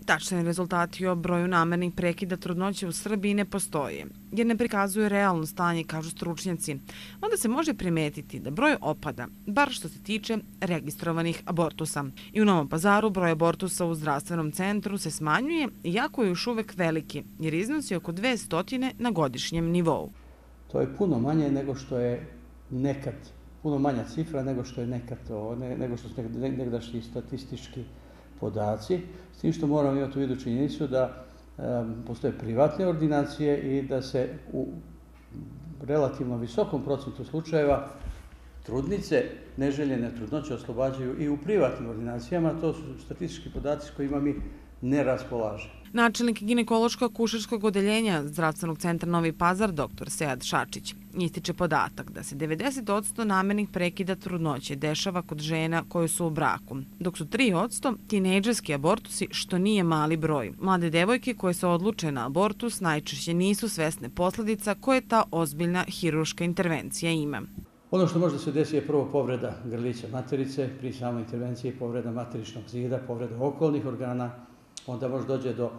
Tačni rezultati o broju namernih prekida trudnoće u Srbiji ne postoje, jer ne prikazuje realno stanje, kažu stručnjaci. Onda se može primetiti da broj opada, bar što se tiče registrovanih abortusa. I u Novom Pazaru broj abortusa u zdravstvenom centru se smanjuje, iako je još uvek veliki, jer iznosi oko 200 na godišnjem nivou. To je puno manje nego što je nekad, puno manja cifra nego što je nekad, nego što su nekadašnji statistički podaci, s tim što moramo imati u vidu činjenicu da postoje privatne ordinacije i da se u relativno visokom procentu slučajeva trudnice neželjene trudnoće oslobađaju i u privatnim ordinacijama. To su statistički podaci s kojima mi ne raspolažemo. Načelnik ginekološko-akušerskog odeljenja Zdravstvenog centra Novi Pazar, dr. Sead Šačić, ističe podatak da se 90% namernih prekida trudnoće dešava kod žena koje su u braku, dok su 3% tinejdžerski abortusi, što nije mali broj. Mlade devojke koje se odluče na abortus najčešće nisu svesne posledica koje ta ozbiljna hirurška intervencija ima. Ono što može da se desi je prvo povreda grlića materice, pri samoj intervenciji povreda materičnog zida, povreda okolnih organa, onda može dođe do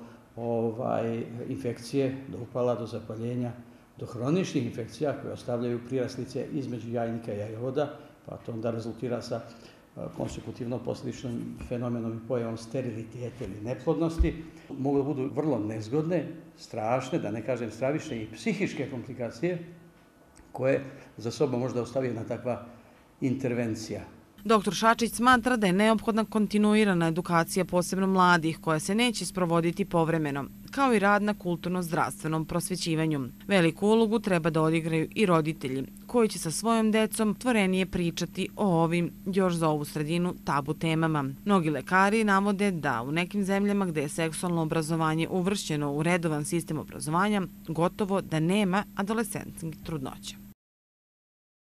infekcije, do upala, do zapaljenja, do hroničnih infekcija koje ostavljaju priraslice između jajnika i jajovoda, pa to onda rezultira sa konsekutivno posljedičnim fenomenom i pojavom steriliteta ili neplodnosti. Mogu da budu vrlo nezgodne, strašne, da ne kažem stravične i psihičke komplikacije koje za sobom možda ostavi jedna takva intervencija. Dr. Šačić smatra da je neophodna kontinuirana edukacija posebno mladih koja se neće sprovoditi povremeno, kao i rad na kulturno-zdravstvenom prosvećivanju. Veliku ulogu treba da odigraju i roditelji, koji će sa svojom decom tvorenije pričati o ovim, još za ovu sredinu, tabu temama. Mnogi lekari navode da u nekim zemljama gde je seksualno obrazovanje uvršćeno u redovan sistem obrazovanja, gotovo da nema adolescentskih trudnoća.